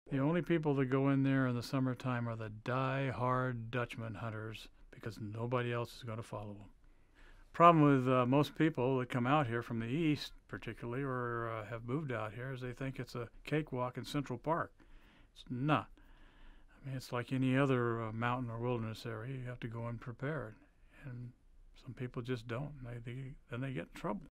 The only people that go in there in the summertime are the die-hard Dutchman hunters because nobody else is going to follow them. Problem with most people that come out here from the east, particularly, or have moved out here, is they think it's a cakewalk in Central Park. It's not. I mean, it's like any other mountain or wilderness area. You have to go in prepared, and some people just don't. Then they get in trouble.